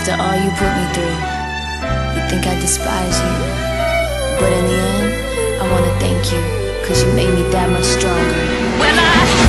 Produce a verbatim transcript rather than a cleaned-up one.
After all you put me through, you think I despise you. But in the end, I wanna thank you, cause you made me that much stronger. When I